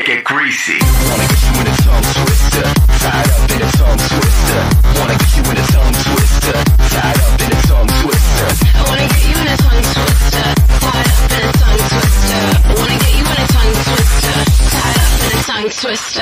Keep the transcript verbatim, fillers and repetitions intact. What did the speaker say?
get, get greasy. Wanna get you in a tongue twister, tied up in a tongue twister. Wanna get you in a tongue twister, tied up in a tongue twister. I wanna get you in a tongue twister, tied up in a tongue twister. I wanna get you in a tongue twister, tied up in a tongue twister.